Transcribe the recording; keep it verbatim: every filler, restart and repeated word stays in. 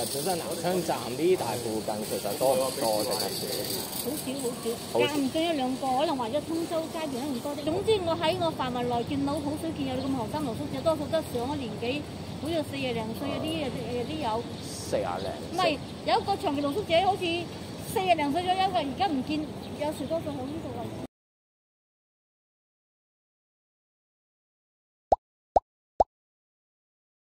本身南昌站呢大附近其實多唔多定係少？ 好少好少，間唔中一兩個，可能或者通州街段可能多啲。總之我喺我範圍內見到好少見有你咁後生露宿者，多數都上咗年紀，好似四廿零歲有啲有啲有啲有。 四廿零。 唔係有一個長期露宿者，好似四廿零歲左右嘅，而家唔見，有時多數喺呢度啦。